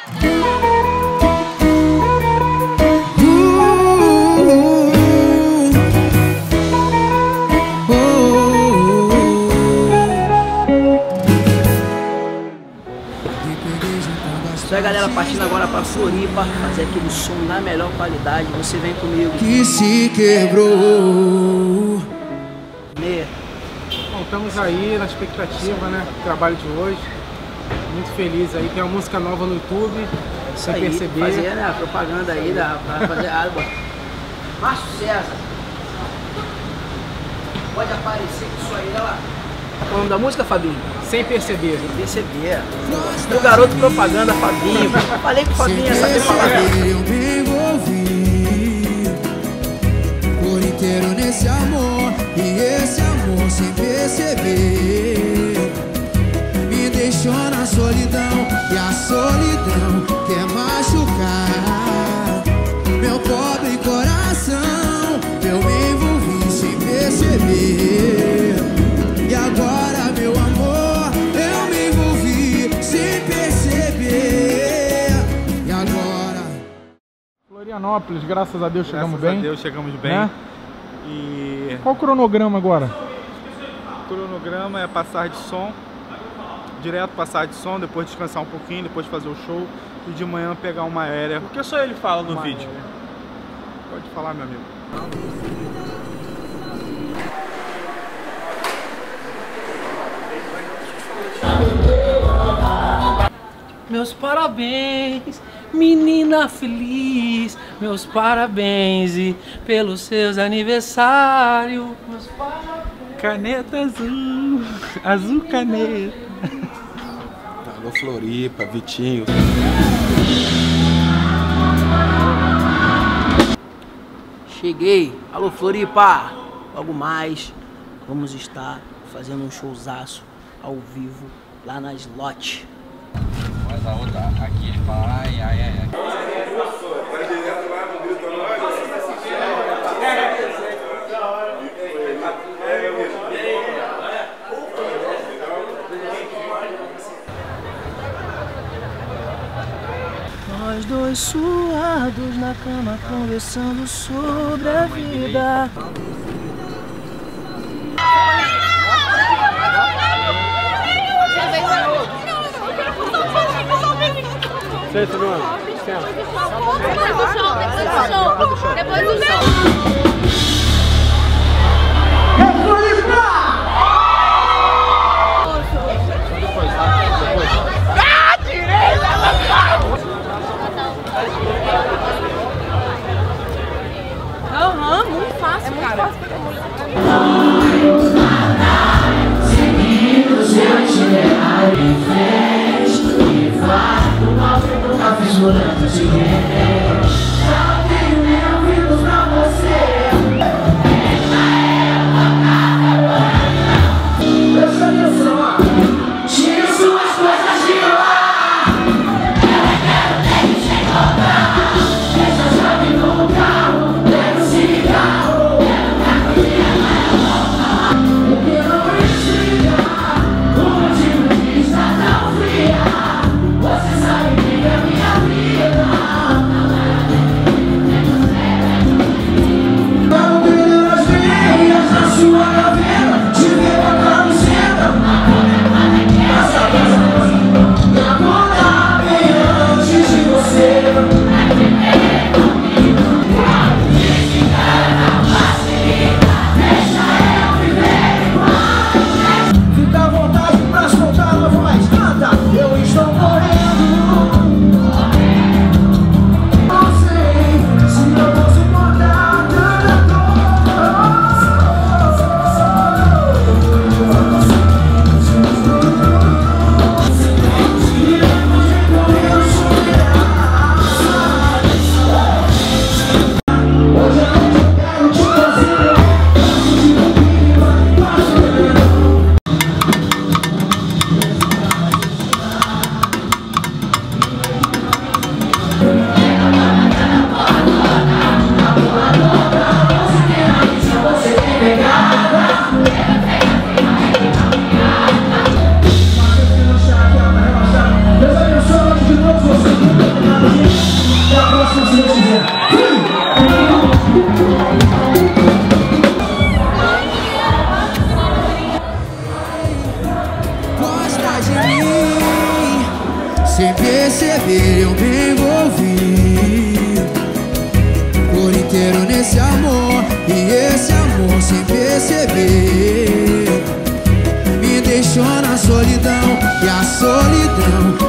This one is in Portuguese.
Isso aí, galera, partindo agora pra Floripa, fazer aquele som na melhor qualidade. Você vem comigo. Que se quebrou. Bom, estamos aí na expectativa, né, do trabalho de hoje. Muito feliz aí, tem uma música nova no YouTube, sem perceber. Fazer, né, a propaganda aí da rapaziada. Márcio César. Pode aparecer com isso aí, olha lá. O nome da música, Fabinho? Sem perceber. Sem perceber. Do garoto propaganda, Fabinho. Falei que o Fabinho ia saber falar. Eu me envolvi por inteiro nesse amor, e esse amor sem perceber me deixou na solidão, e a solidão quer machucar meu pobre coração. Eu me envolvi sem perceber, e agora, meu amor, eu me envolvi sem perceber. E agora? Florianópolis, graças a Deus chegamos bem. Graças a Deus chegamos bem. Né? E Qual o cronograma agora? o cronograma é passar de som, direto passar de som, depois descansar um pouquinho, depois fazer o show e de manhã pegar uma aérea. Porque só ele fala no vídeo. Pode falar, meu amigo. Meus parabéns, menina feliz. Meus parabéns e pelos seus aniversários. Meus parabéns. Caneta azul, azul caneta. Alô Floripa, Vitinho. Cheguei. Alô Floripa. Logo mais vamos estar fazendo um showzaço ao vivo lá na Slot. Mas a outra aqui ele fala ai, ai, ai, ai. Nós dois suados na cama conversando sobre a vida. Depois do show. Depois do show. Aham, muito fácil, cara. sem perceber eu me envolvi por inteiro nesse amor. E esse amor sem perceber me deixou na solidão. E a solidão